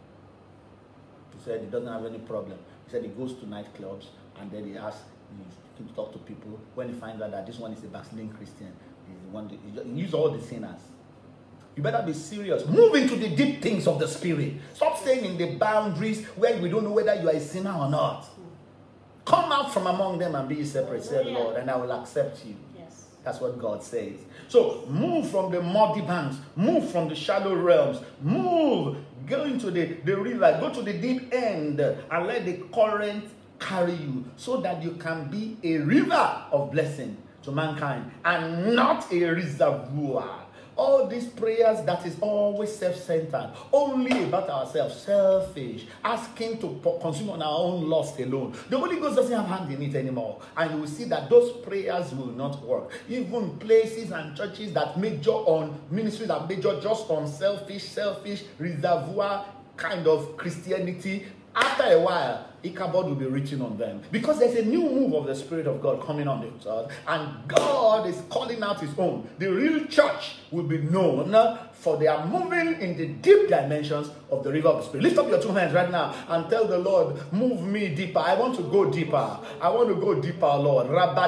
He said he doesn't have any problem. He said he goes to nightclubs and then he asks him to talk to people. When he finds out that this one is a backsliding Christian, he's one that, he uses all the sinners. You better be serious. Move into the deep things of the spirit. Stop staying in the boundaries where we don't know whether you are a sinner or not. Come out from among them and be separate, said the Lord, and I will accept you. Yes. That's what God says. So move from the muddy banks, move from the shallow realms, move, go into the, the river, go to the deep end, and let the current carry you, so that you can be a river of blessing to mankind and not a reservoir. All these prayers that is always self-centered, only about ourselves, selfish, asking to consume on our own lust alone. The Holy Ghost doesn't have hand in it anymore. And you will see that those prayers will not work. Even places and churches that major on, ministries that major just on selfish, selfish, reservoir kind of Christianity, after a while, Ichabod will be written on them. Because there's a new move of the Spirit of God coming on the church. And God is calling out his own. The real church will be known for they are moving in the deep dimensions of the river of the Spirit. Lift up your two hands right now and tell the Lord, move me deeper. I want to go deeper. I want to go deeper, Lord.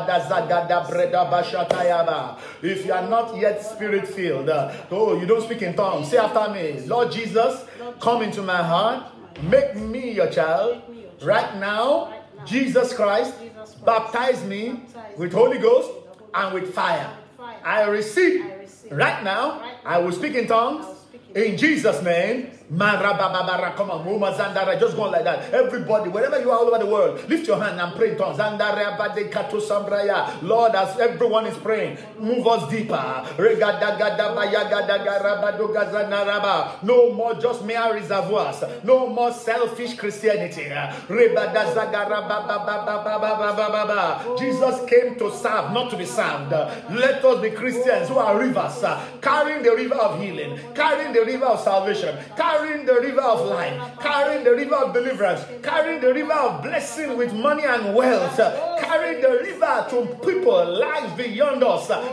If you are not yet Spirit-filled, oh, you don't speak in tongues, say after me, Lord Jesus, come into my heart. Make me your child. Right now, Jesus Christ, baptize me with Holy Ghost and with fire. I receive. Right now, I will speak in tongues. In Jesus' name. Come on, just go on like that. Everybody, wherever you are all over the world, lift your hand and pray in tongues. Lord, as everyone is praying, move us deeper. No more just mere reservoirs. No more selfish Christianity. Jesus came to serve, not to be served. Let us be Christians who are rivers, carrying the river of healing, carrying the river of salvation, carrying the river of life, carrying the river of deliverance, carrying the river of blessing with money and wealth, carrying the river to people, lives beyond us. I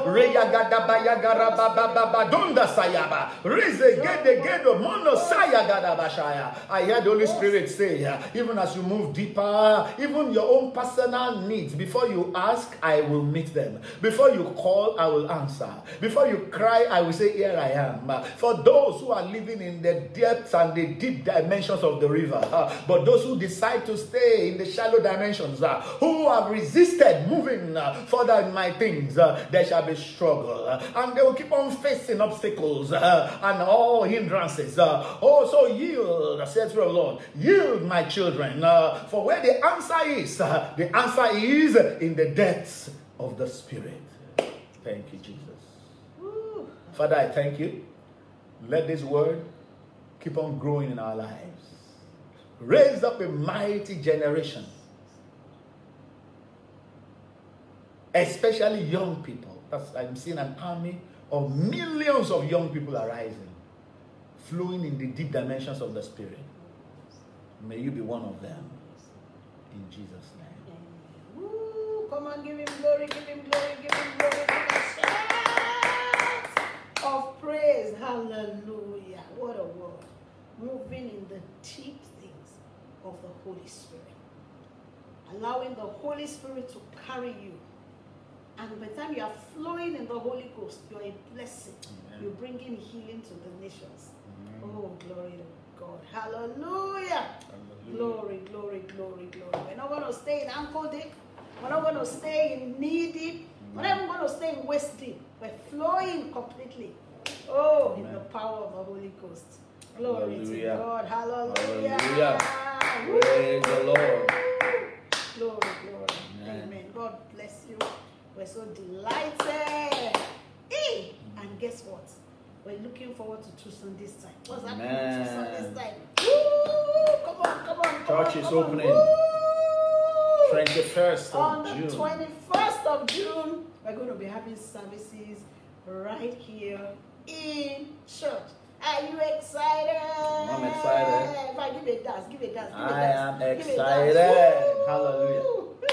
heard the Holy Spirit say, even as you move deeper, even your own personal needs, before you ask, I will meet them. Before you call, I will answer. Before you cry, I will say, here I am. For those who are living in the depths and the deep dimensions of the river, uh, but those who decide to stay in the shallow dimensions, uh, who have resisted moving uh, further in my things, uh, there shall be struggle, uh, and they will keep on facing obstacles uh, and all hindrances. Uh, oh, so yield, says the Lord, yield, my children, uh, for where the answer is, uh, the answer is in the depths of the Spirit. Thank you, Jesus. Woo. Father, I thank you. Let this word keep on growing in our lives. Raise up a mighty generation, especially young people. That's, I'm seeing an army of millions of young people arising, flowing in the deep dimensions of the Spirit. May you be one of them. In Jesus' name. Woo, come on, give him glory, give him glory, give him glory, give him shout of praise. Hallelujah. What a word. Moving in the deep things of the Holy Spirit. Allowing the Holy Spirit to carry you. And by the time you are flowing in the Holy Ghost, you're a blessing. Amen. You're bringing healing to the nations. Amen. Oh, glory to God. Hallelujah. Hallelujah. Glory, glory, glory, glory. We're not going to stay in ankle deep. We're not going to stay in knee deep. We're not even going to stay in waist deep. We're flowing completely. Oh, Amen. In the power of the Holy Ghost. Glory Hallelujah. To God. Hallelujah. Hallelujah. Praise the Lord. Glory, glory. Amen. Amen. God bless you. We're so delighted. Hey! And guess what? We're looking forward to two Sundays time. What's happening two Sundays time? Woo! Come on, come on, come Church on, is come opening. On. twenty-first of on June. On the twenty-first of June, we're going to be having services right here in church. Are you excited? I'm excited. If I give a dance, give a dance, give a I dance. am excited. Hallelujah.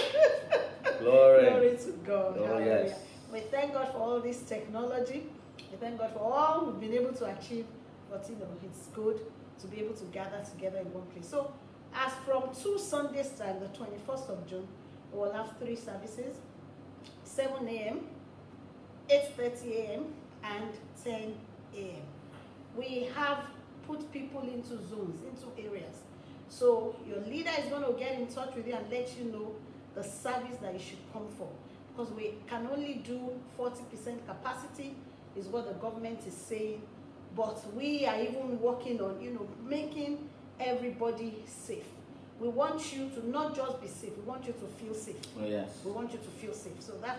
Glory. Glory to God. Oh, Hallelujah. yes. We thank God for all this technology. We thank God for all we've been able to achieve. But you know, it's good to be able to gather together in one place. So, as from two Sundays time, the twenty-first of June, we will have three services: seven a m, eight thirty a m, and ten a m We have put people into zones, into areas. So your leader is going to get in touch with you and let you know the service that you should come for. Because we can only do forty percent capacity is what the government is saying. But we are even working on, you know, making everybody safe. We want you to not just be safe, we want you to feel safe. Oh, yes. We want you to feel safe. So that's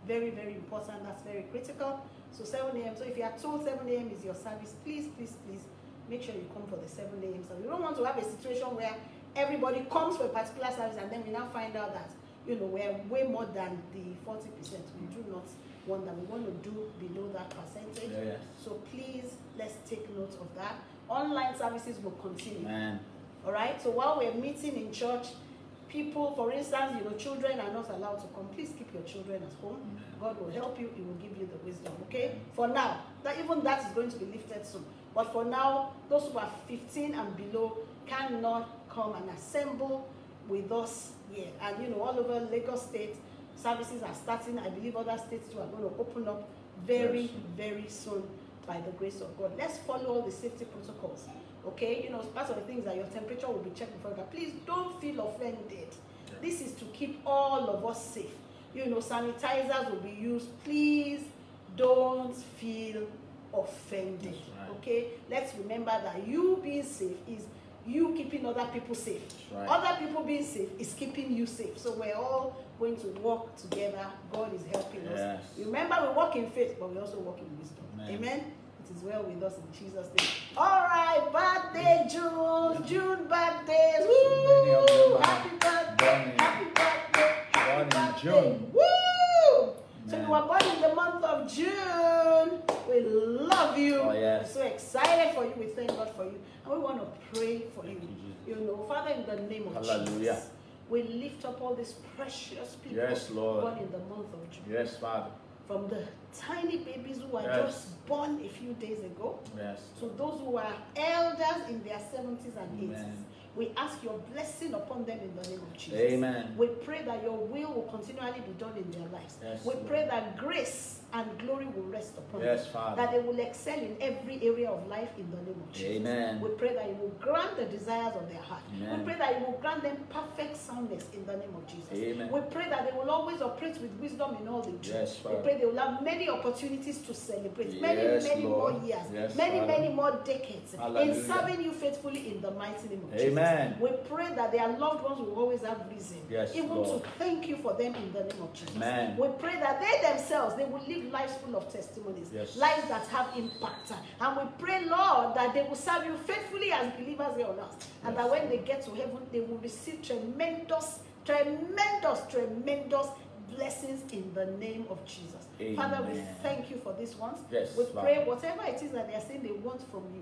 Very, very important. That's very critical. So seven A M So if you are told seven A M is your service, please, please, please make sure you come for the seven A M So we don't want to have a situation where everybody comes for a particular service and then we now find out that, you know, we're way more than the forty percent. We do not want that. We want to do below that percentage. Yeah, yeah. So please, let's take note of that. Online services will continue. Man. All right. So while we're meeting in church, people, for instance, you know, children are not allowed to come. Please keep your children at home. Amen. God will help you. He will give you the wisdom. Okay. For now, that even that is going to be lifted soon. But for now, those who are fifteen and below cannot come and assemble with us here. And you know, all over Lagos State, services are starting. I believe other states too are going to open up very, very soon by the grace of God. Let's follow all the safety protocols. Okay, you know, part of the things that your temperature will be checked before you go. Please don't feel offended. Yeah. This is to keep all of us safe. You know, sanitizers will be used. Please don't feel offended. Right. Okay, let's remember that you being safe is you keeping other people safe. Right. Other people being safe is keeping you safe. So we're all going to work together. God is helping yes. us. Remember, we walk in faith, but we also walk in wisdom. Amen. Amen. It is well with us in Jesus' name. All right, birthday June, June birthdays. Woo! Happy birthday, happy birthday, happy birthday. June. Woo! So you were born in the month of June. We love you. Oh, yes. We're so excited for you. We thank God for you. And we want to pray for you. You, you know, Father, in the name of Hallelujah. Jesus, we lift up all these precious people yes, Lord. born in the month of June. Yes, Father. From the tiny babies who were yes. just born a few days ago yes. to those who are elders in their seventies and eighties. Amen. We ask your blessing upon them in the name of Jesus. Amen. We pray that your will will continually be done in their lives. Yes, we Lord. pray that grace and glory will rest upon yes, them. Father. That they will excel in every area of life in the name of Jesus. Amen. We pray that you will grant the desires of their heart. Amen. We pray that you will grant them perfect soundness in the name of Jesus. Amen. We pray that they will always operate with wisdom in all they do. Yes, Father. We pray they will have many opportunities to celebrate. Yes, many, many Lord. more years. Yes, many, Father. many more decades. Hallelujah. In serving you faithfully in the mighty name of Amen. Jesus. We pray that their loved ones will always have reason. Yes, even Lord. to thank you for them in the name of Jesus. Amen. We pray that they themselves, they will live lives full of testimonies. Yes. Lives that have impact. And we pray, Lord, that they will serve you faithfully as believers here on earth. And Yes. that when they get to heaven, they will receive tremendous, tremendous, tremendous blessings in the name of Jesus. Amen. Father, we thank you for this ones. Yes, we pray Father. whatever it is that they are saying they want from you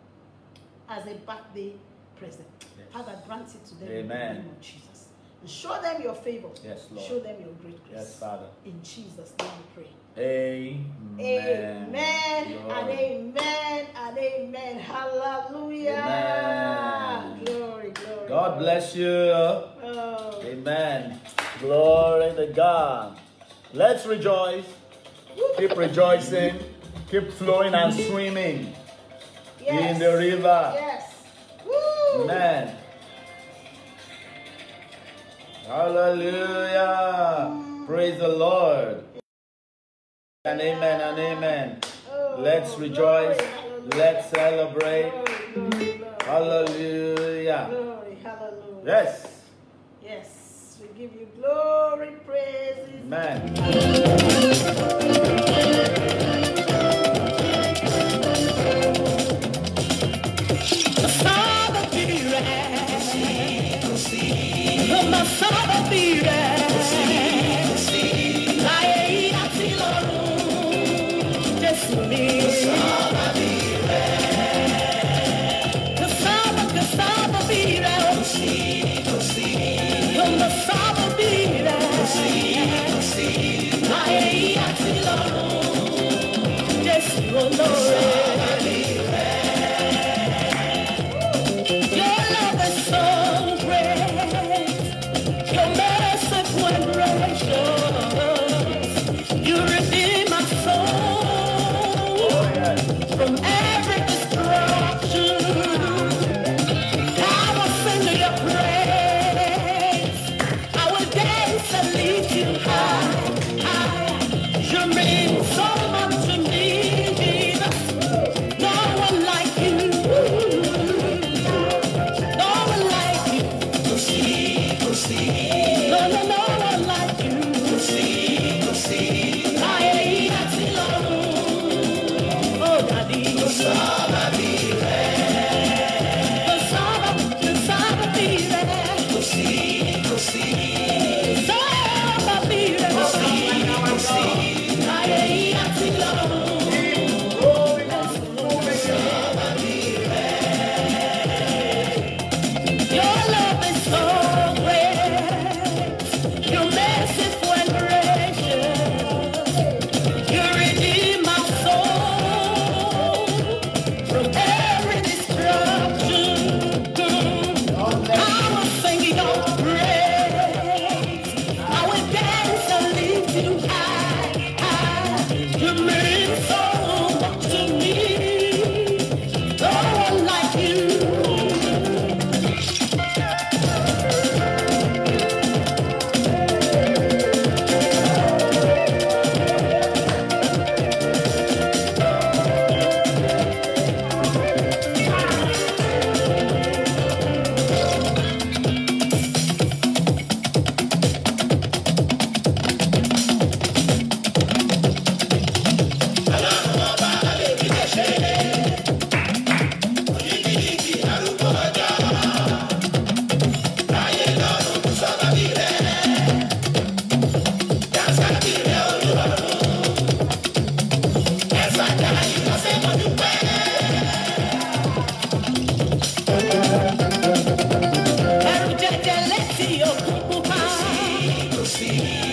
as a birthday present. Yes. Father, grant it to them Amen. in the name of Jesus. And show them your favor. Yes, Lord. Show them your great grace. Yes, Father. In Jesus' name we pray. Amen. Amen Lord. and amen and amen. Hallelujah. Amen. Glory, glory. God glory. bless you. Oh. Amen. Glory to God. Let's rejoice. Keep rejoicing. Keep flowing and swimming Yes. in the river. Yes. Woo. Amen. Hallelujah. Mm. Praise the Lord. And amen and amen. Oh, Let's rejoice. glory, Let's celebrate. Glory, glory, glory. Hallelujah. Glory, hallelujah. Yes. Yes. We give you glory, praises. Amen. See. Amen.